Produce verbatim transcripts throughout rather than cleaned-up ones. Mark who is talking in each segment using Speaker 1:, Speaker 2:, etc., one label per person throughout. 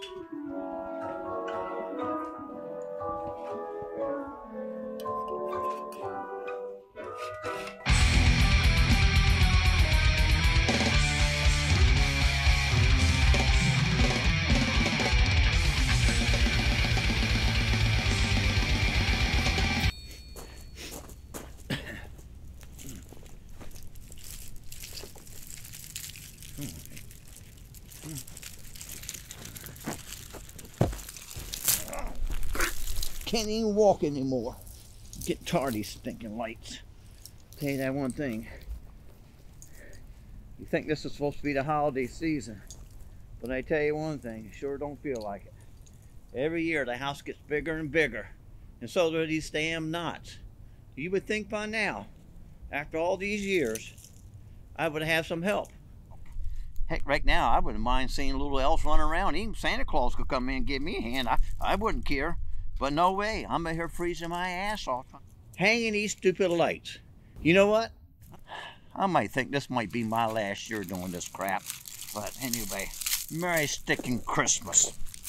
Speaker 1: Can't even walk anymore. Get tired of these stinking lights. Tell you that one thing. You think this is supposed to be the holiday season, but I tell you one thing, it sure don't feel like it. Every year the house gets bigger and bigger, and so do these damn knots. You would think by now, after all these years, I would have some help. Heck, right now I wouldn't mind seeing little elves running around. Even Santa Claus could come in and give me a hand. I, I wouldn't care. But no way, I'm in here freezing my ass off. Hanging these stupid lights. You know what? I might think this might be my last year doing this crap. But anyway, Merry sticking Christmas.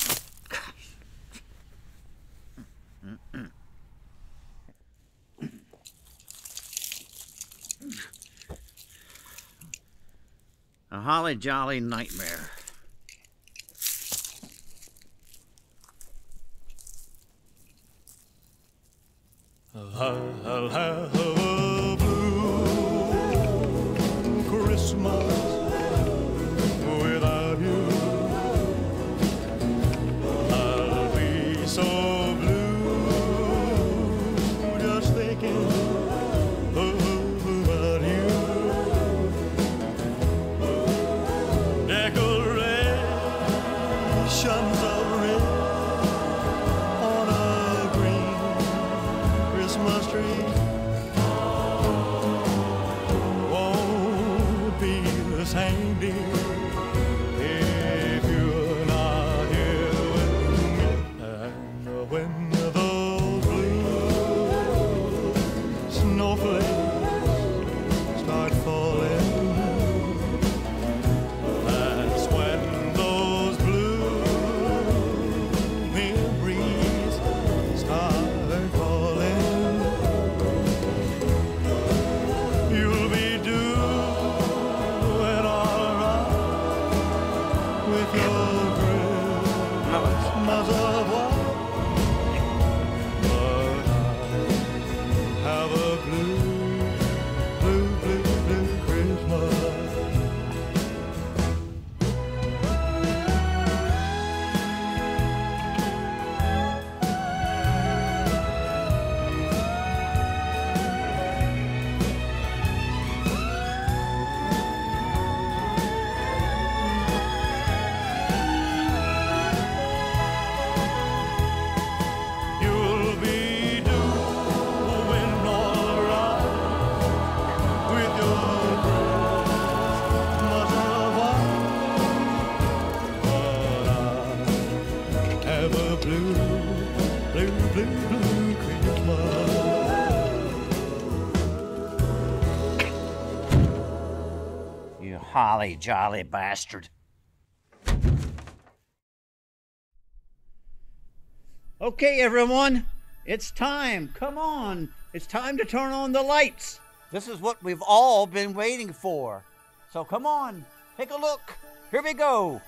Speaker 1: A holly jolly nightmare.
Speaker 2: I'll have a blue Christmas without you. I'll be so blue just thinking about you. Decorations of red on a green Christmas tree won't be the same, dear, if you're not here with me. And when those blue snowflakes start falling, that's when those blue memories start falling. You'll be doing all right with your Christmas of white, but I have a blue, blue, blue, blue Christmas. You'll be doing all right with your Christmas of white, but I have a blue, blue, blue, blue Christmas.
Speaker 1: You holly jolly bastard. Okay, everyone, it's time. Come on. It's time to turn on the lights. This is what we've all been waiting for. So come on, take a look. Here we go.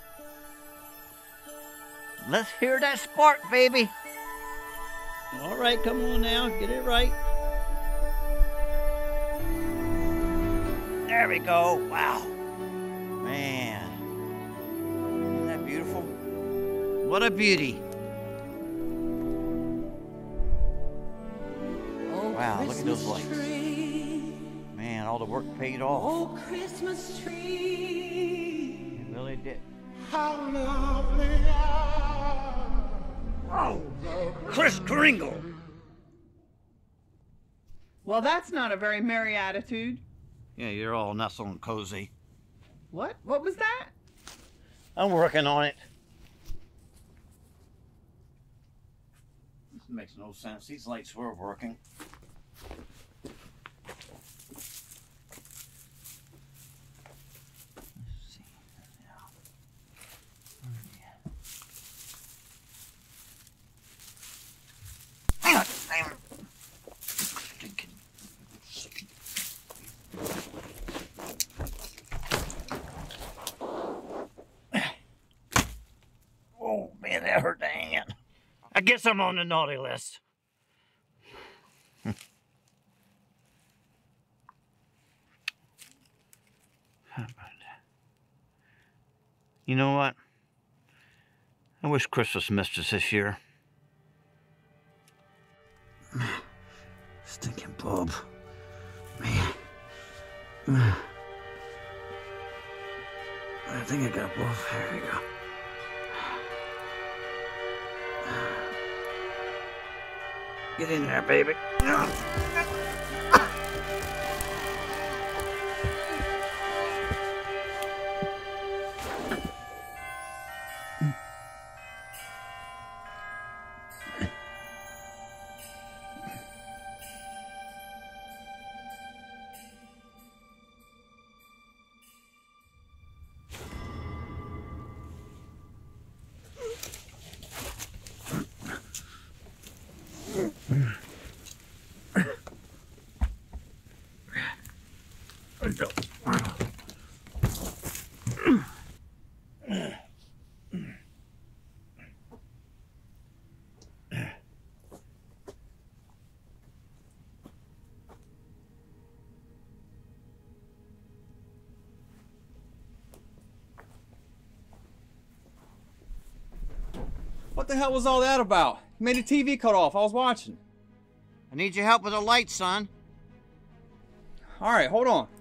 Speaker 1: Let's hear that spark, baby. All right, come on now, get it right. There we go. Wow. Man. Isn't that beautiful? What a beauty. Wow, look at those lights. Man, all the work paid off.
Speaker 3: Oh, Christmas tree.
Speaker 1: It really did.
Speaker 2: How lovely
Speaker 1: Oh, Chris Kringle.
Speaker 4: Well, that's not a very merry attitude.
Speaker 1: Yeah, you're all nestled and cozy.
Speaker 4: What? What was that?
Speaker 1: I'm working on it. This makes no sense. These lights were working. Let's see. Now. Man, that hurt the hand. I guess I'm on the naughty list. You know what? I wish Christmas missed us this year. Stinking bulb. Man. I think I got both. There we go. Get in there, baby.
Speaker 5: What the hell was all that about? You made the T V cut off. I was watching.
Speaker 1: I need your help with the light, son.
Speaker 5: All right, hold on.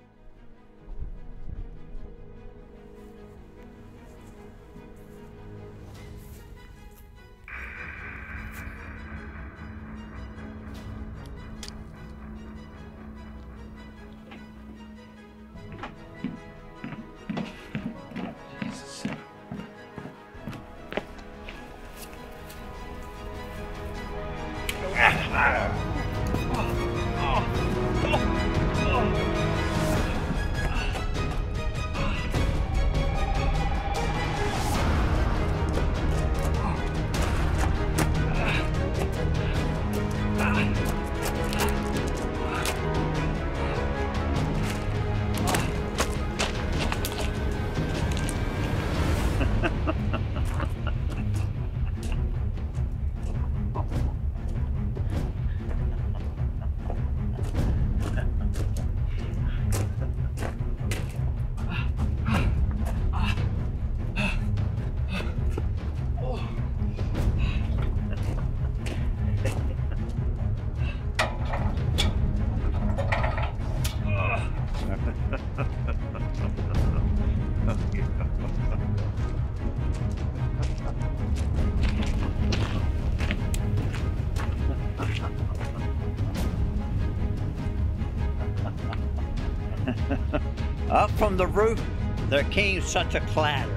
Speaker 1: Up from the roof, there came such a clatter.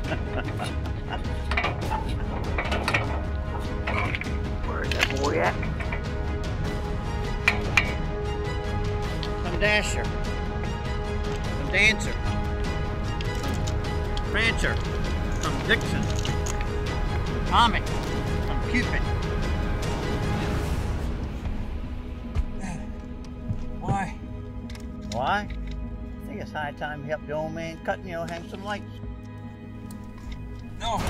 Speaker 1: Where's that boy at? Some Dasher, some Dancer, some Prancer, some Dixon, some Comet, some Cupid.
Speaker 5: Why?
Speaker 1: Why? I think it's high time you help the old man cut and, you know, hang some lights.
Speaker 5: No.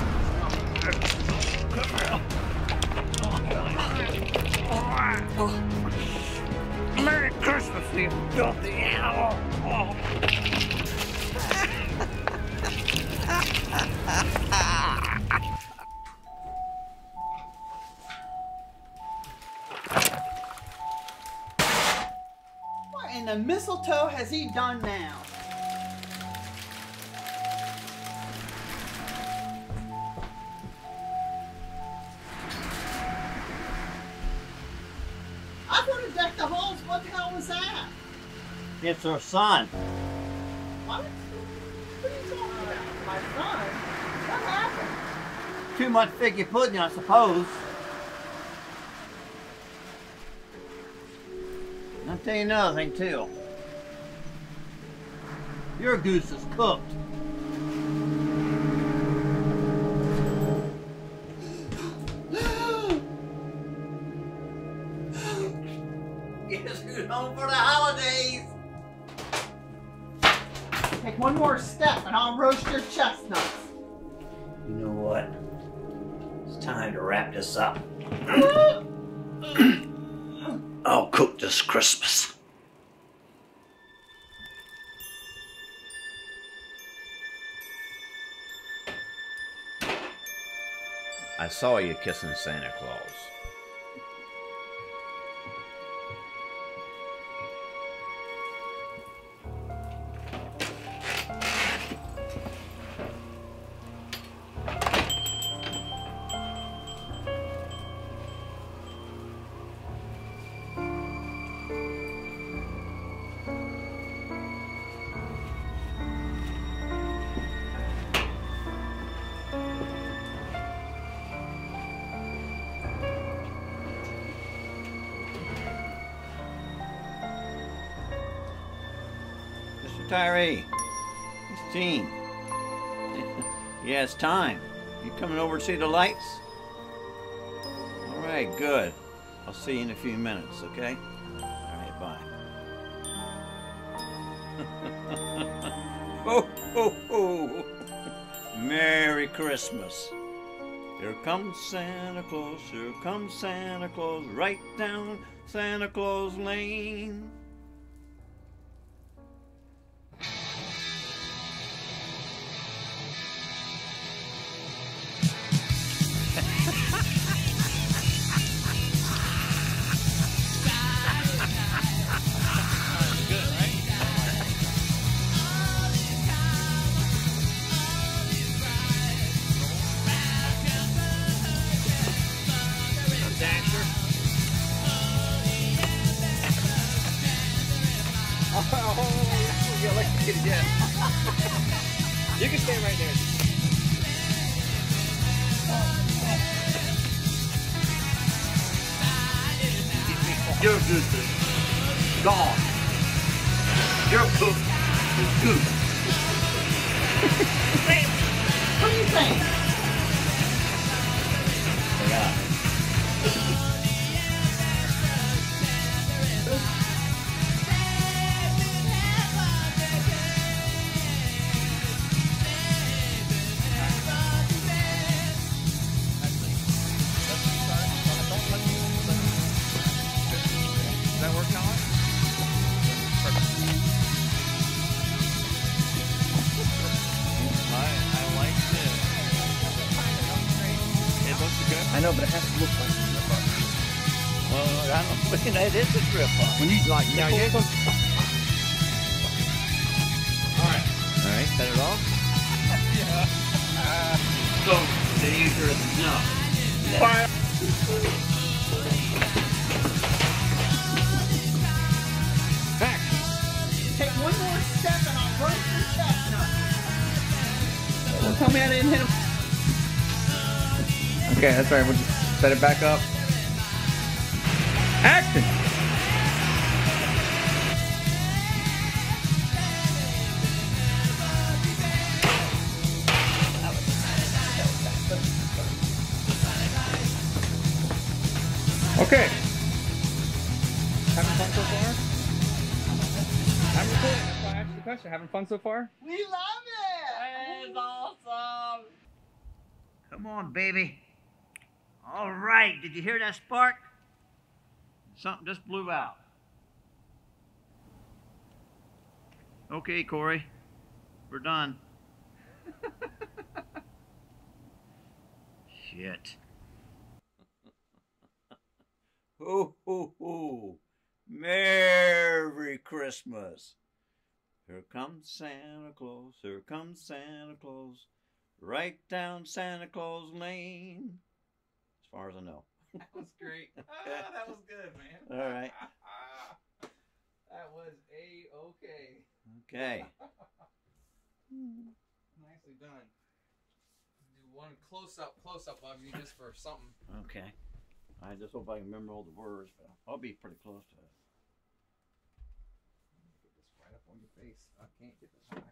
Speaker 1: Merry Christmas, you filthy animal! Oh.
Speaker 4: What in the mistletoe has he done now? I would have decked the halls. What the hell was that?
Speaker 1: It's her son.
Speaker 4: What? What are you talking about? My son? What happened?
Speaker 1: Too much figgy pudding, I suppose. I'll tell you another thing, too. Your goose is cooked. Guess who's home for the holidays?
Speaker 4: Take one more step and I'll roast your chestnuts.
Speaker 1: You know what? time to wrap this up. I'll cook this Christmas. I saw you kissing Santa Claus. Mister Tyree, it's Gene. Yeah, it's time. You coming over to see the lights? All right, good. I'll see you in a few minutes, okay? All right, bye. Ho, ho, ho. Merry Christmas. Here comes Santa Claus, here comes Santa Claus, right down Santa Claus Lane.
Speaker 5: Oh, you electrocuted, yeah. You can stay right there.
Speaker 1: Your goose is gone. Your cook is goose.
Speaker 4: What do you think?
Speaker 1: Yeah. I know, but it has to look like a strip up. Well, I don't think it is a strip up.
Speaker 5: When you like, now you
Speaker 1: All right. All right, set it off?
Speaker 5: yeah.
Speaker 1: Uh, so, the user is no.
Speaker 5: Fire. Action.
Speaker 4: Take one more step and I'll run through chestnut. Don't tell me I didn't hit him.
Speaker 5: Okay, that's right. We'll just set it back up. Action! Okay. Having fun so far? I'm recording. That's why I asked the question. Having fun so far?
Speaker 4: We love it! It's awesome!
Speaker 1: Come on, baby. All right, did you hear that spark? Something just blew out. Okay, Corey, we're done. Shit. Ho, ho, ho. Merry Christmas. Here comes Santa Claus, here comes Santa Claus, right down Santa Claus Lane. As far as I know.
Speaker 5: That was great. Ah, that was good, man.
Speaker 1: All right.
Speaker 5: That was A-okay.
Speaker 1: Okay.
Speaker 5: Nicely done. Do one close-up, close-up of you just for something.
Speaker 1: Okay. I just hope I can remember all the words, but I'll be pretty close to it.
Speaker 5: Get this right up on your face. I can't get this.